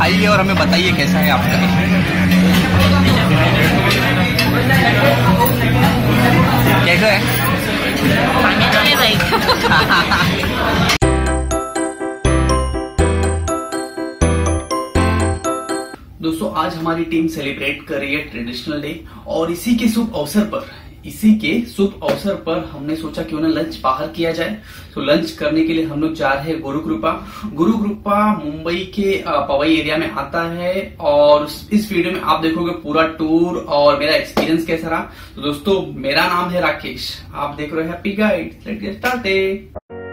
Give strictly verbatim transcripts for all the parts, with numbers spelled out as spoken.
खाइए और हमें बताइए कैसा है आपका। कैसा है? दोस्तों आज हमारी टीम सेलिब्रेट कर रही है ट्रेडिशनल डे और इसी के शुभ अवसर पर इसी के शुभ अवसर पर हमने सोचा क्यों ना लंच बाहर किया जाए। तो लंच करने के लिए हम लोग जा रहे हैं गुरुकृपा। गुरुकृपा मुंबई के पवई एरिया में आता है और इस वीडियो में आप देखोगे पूरा टूर और मेरा एक्सपीरियंस कैसा रहा। तो दोस्तों मेरा नाम है राकेश, आप देख रहे हैं happy guide. Let's get started.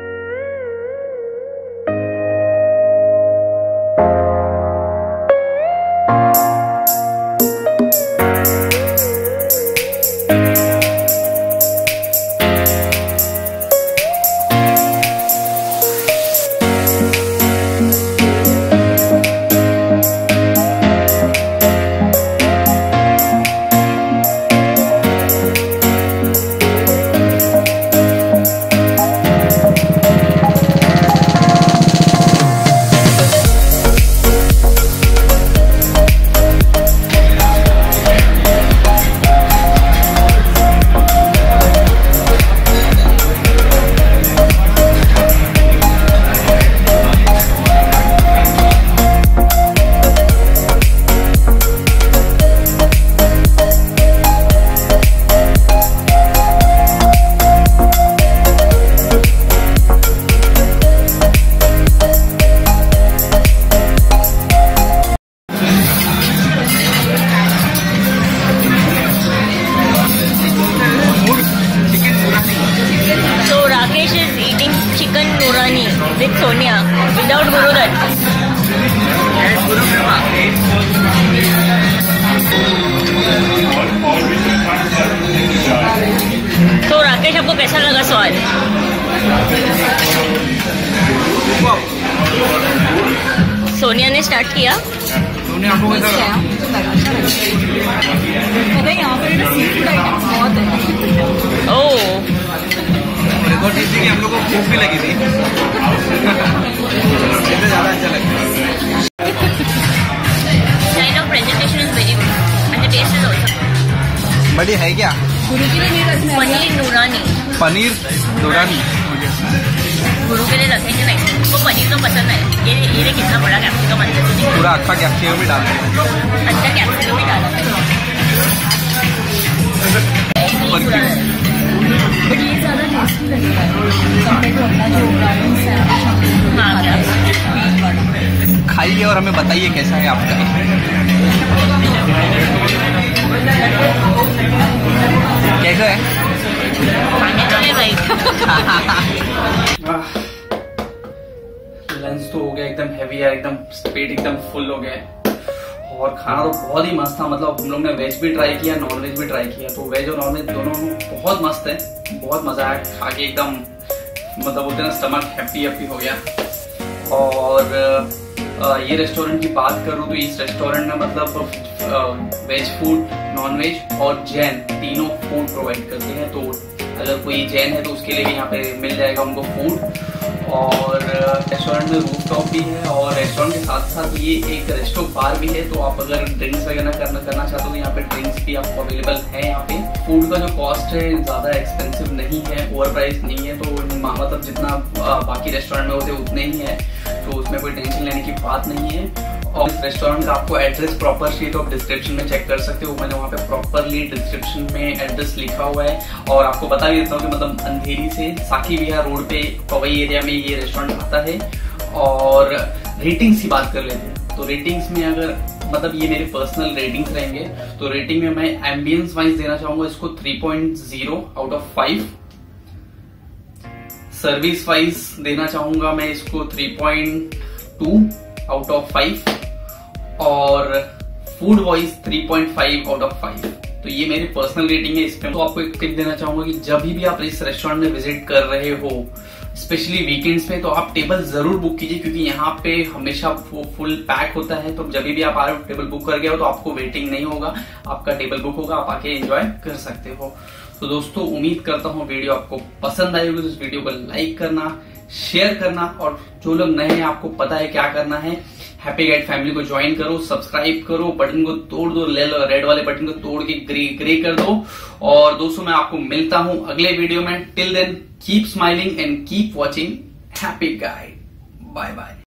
With Sonia, without Gurudat. Gurukripa. तो राकेश आपको कैसा लगा स्वाद? सोनिया ने स्टार्ट किया। सोनिया आपको कैसा लगा? यहाँ पर सी फूड आइटम बहुत है। ओह बहुत टेस्टी की हम लोग को भूख भी लगी थी। ज्यादा अच्छा लगा। Kind of presentation is very good and the taste is also good. बड़ी है क्या? पनीर नूरानी। पनीर नूरानी गुरु के लिए रखेंगे नहीं, उसको पनीर तो पसंद है। ये ये कितना बड़ा कैप्सिकम अंदर से पूरा अच्छा कैप्सिकम भी डाला है। अच्छा कैप्सिकम भी डाला है। बट ये ज्यादा टेस्टी लगता है कंपेयर टू अपना जो ब्राउनीज है। खाइए और हमें बताइए कैसा है आपका। कैसा है? लंच तो हो गया, एकदम हैवी है, एकदम पेट एकदम फुल हो गया और खाना तो बहुत ही मस्त था। मतलब हम लोग ने वेज भी ट्राई किया, नॉन वेज भी ट्राई किया। तो वेज और नॉन वेज दोनों बहुत मस्त है, बहुत मजा आया खा के। एकदम मतलब बोलते ना स्टमक हैप्पी हैप्पी हो गया। और ये रेस्टोरेंट की बात करूँ तो इस रेस्टोरेंट में मतलब वेज फूड, नॉन वेज और जैन तीनों फूड प्रोवाइड करते हैं। तो अगर कोई जैन है तो उसके लिए भी यहाँ पे मिल जाएगा उनको फूड। और रेस्टोरेंट में रूफटॉप भी है और रेस्टोरेंट के साथ साथ ये एक रेस्टो बार भी है। तो आप अगर ड्रिंक्स वगैरह करना करना चाहते हो तो यहाँ पे ड्रिंक्स भी आपको अवेलेबल है। यहाँ पे फूड का जो कॉस्ट है ज़्यादा एक्सपेंसिव नहीं है, ओवर प्राइस नहीं है। तो मतलब जितना बाकी रेस्टोरेंट में होते उतने ही है, तो उसमें कोई टेंशन लेने की बात नहीं है। और इस रेस्टोरेंट का आपको एड्रेस प्रॉपर चाहिए तो आप डिस्क्रिप्शन में चेक कर सकते हो। मैंने वहाँ पे प्रॉपरली डिस्क्रिप्शन में एड्रेस लिखा हुआ है। और आपको बता भी देता हूँ कि मतलब अंधेरी से साकी विहार रोड पे पवई एरिया में ये रेस्टोरेंट आता है। और रेटिंग्स की बात कर लेते हैं तो रेटिंग्स में अगर मतलब ये मेरे पर्सनल रेटिंग्स रहेंगे तो रेटिंग में मैं एम्बियंस वाइज देना चाहूंगा इसको three point zero out of five. Service wise देना चाहूंगा मैं इसको three point two out of five और food wise three point five out of five. तो ये मेरी पर्सनल रेटिंग है इसमें। तो आपको एक टिप देना चाहूंगा कि जब भी आप इस रेस्टोरेंट में विजिट कर रहे हो, स्पेशली वीकेंड्स पे, तो आप टेबल जरूर बुक कीजिए क्योंकि यहाँ पे हमेशा फुल पैक होता है। तो जब भी आप आ रहे हो टेबल बुक कर गए हो तो आपको वेटिंग नहीं होगा, आपका टेबल बुक होगा, आप आके एंजॉय कर सकते हो। तो दोस्तों उम्मीद करता हूँ वीडियो आपको पसंद आई होगी। तो इस वीडियो को लाइक करना, शेयर करना और जो लोग नए हैं आपको पता है क्या करना है, हैप्पी गाइड फैमिली को ज्वाइन करो, सब्सक्राइब करो, बटन को तोड़ दो, ले लो रेड वाले बटन को तोड़ के ग्रे ग्रे कर दो। और दोस्तों मैं आपको मिलता हूं अगले वीडियो में। Till then keep smiling and keep watching happy guide. Bye bye.